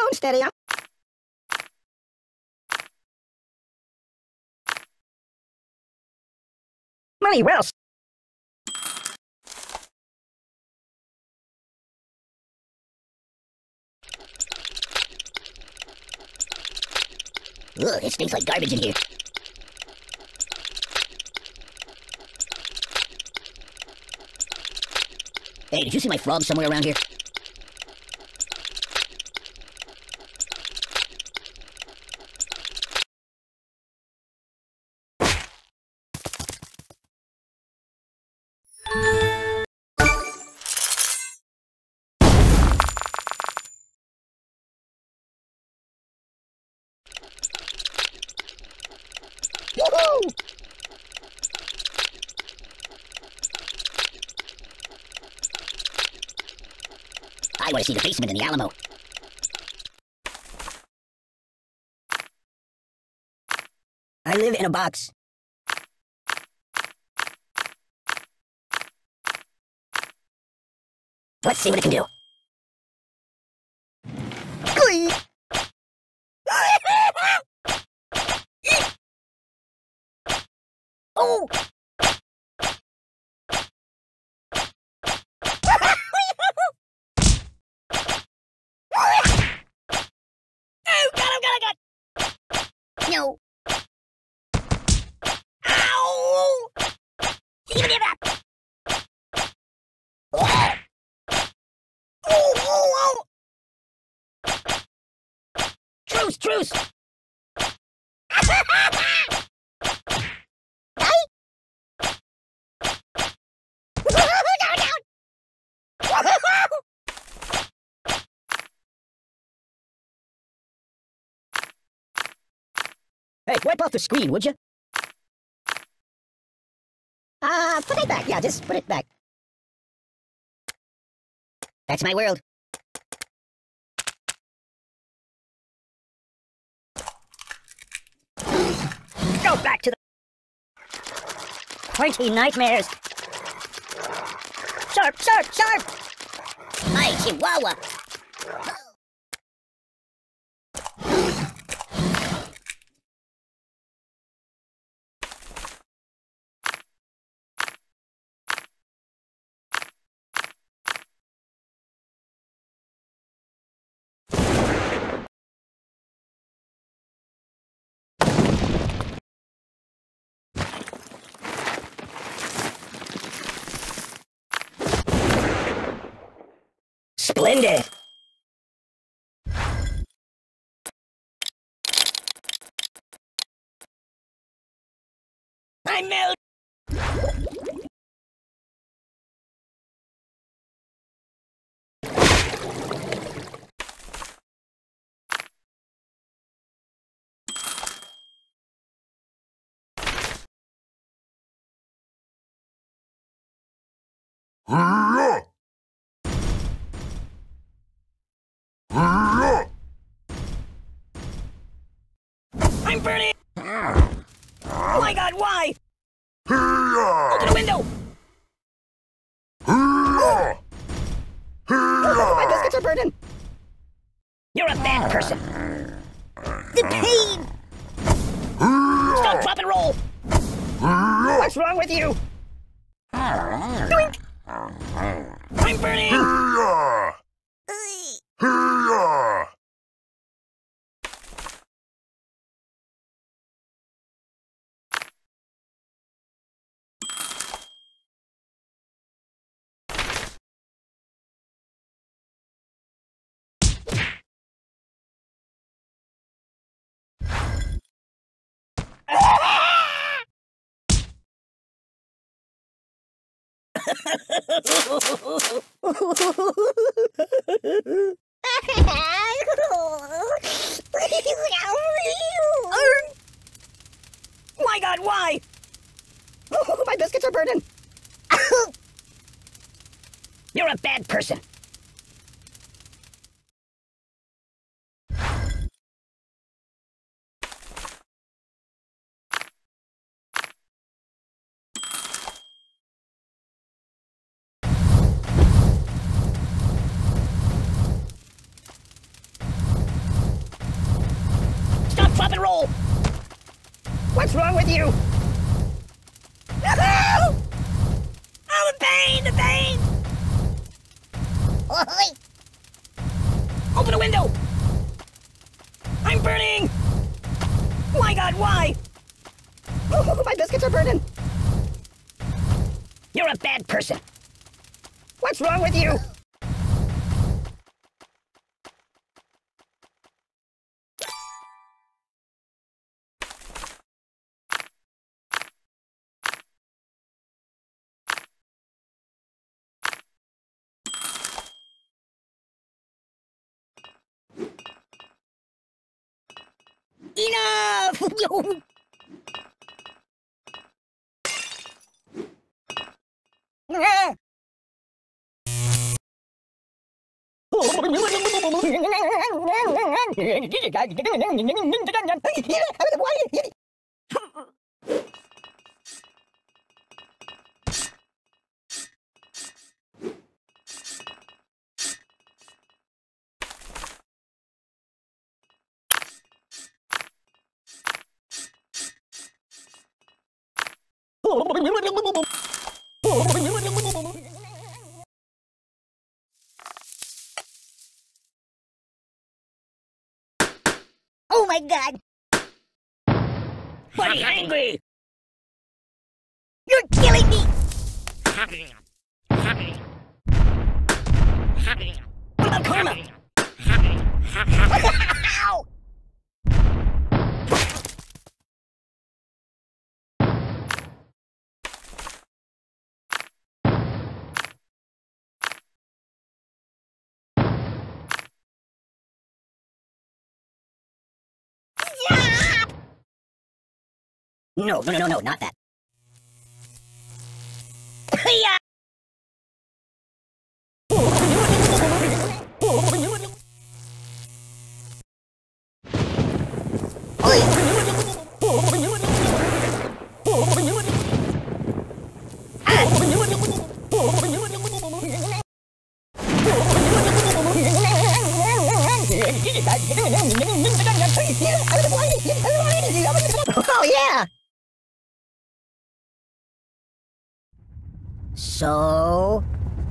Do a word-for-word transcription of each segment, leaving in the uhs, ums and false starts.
on steady. Huh? Money, where else? Ugh, it stinks like garbage in here. Hey, did you see my frog somewhere around here? Woohoo! I want to see the basement in the Alamo. I live in a box. Let's see what it can do. Glee! Oh! Oh, God, oh, God, oh, God! No. Ow! Give me that! Oh! Oh, oh, oh! Truce, truce! Hey, wipe off the screen, would you? Uh, put it back. Yeah, just put it back. That's my world. Go back to the pointy nightmares. Sharp, sharp, sharp! My chihuahua! Splendid! I melt! I'm burning! Oh my God, why? Open the window! Oh, my biscuits are burning! You're a bad person! The pain! Stop, drop, and roll! What's wrong with you? Doink! I'm burning! My God, why? Oh, my biscuits are burning. You're a bad person. Open a window! I'm burning! My God, why? Oh, my biscuits are burning! You're a bad person. What's wrong with you? Enough! Oh my God! Buddy, angry! You're killing me! What about karma? Ow! No, no, no, no, no, not that. Yeah. Oh yeah. So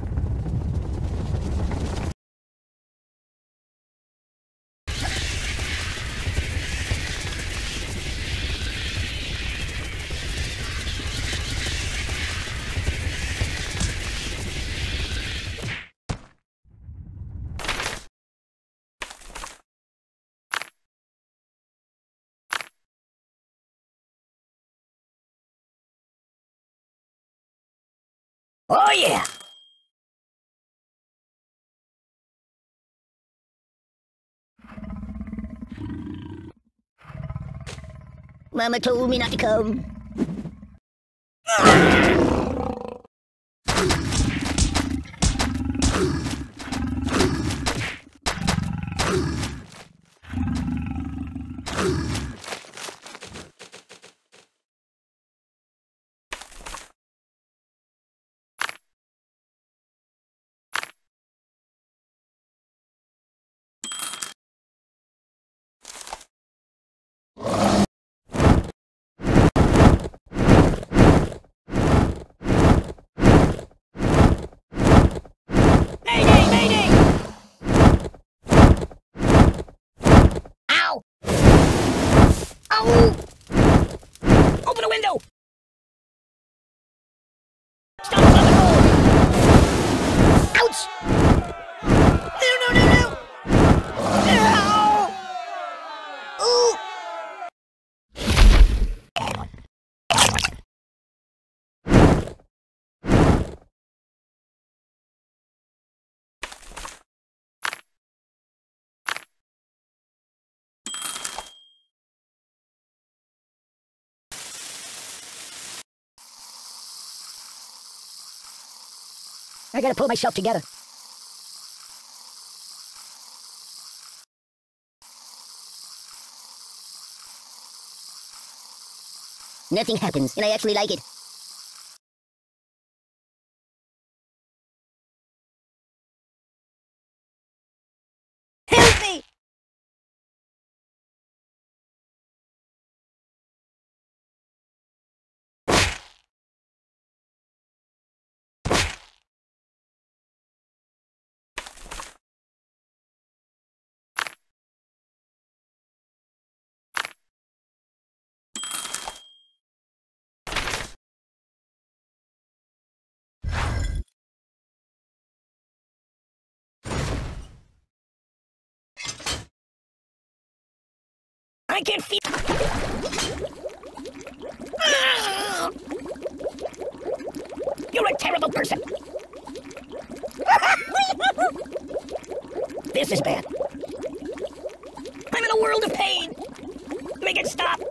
oh yeah. Mama told me not to come. Mayday, mayday! Ow! Ow! Open a window! Stop, stop and roll! Ouch! No, no, no, no! No! Ooh! I gotta pull myself together. Nothing happens, and I actually like it. Help me! I can feel... Ah! You're a terrible person. This is bad. I'm in a world of pain. Make it stop.